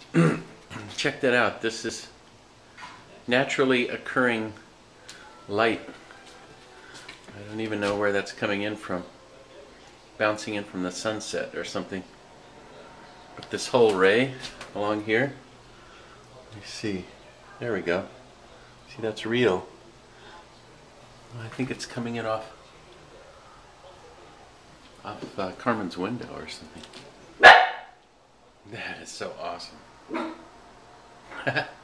Check that out. This is naturally occurring light. I don't even know where that's coming in from. Bouncing in from the sunset or something. But this whole ray along here, let me see. There we go. See, that's real. I think it's coming in off Carmen's window or something. That is so awesome.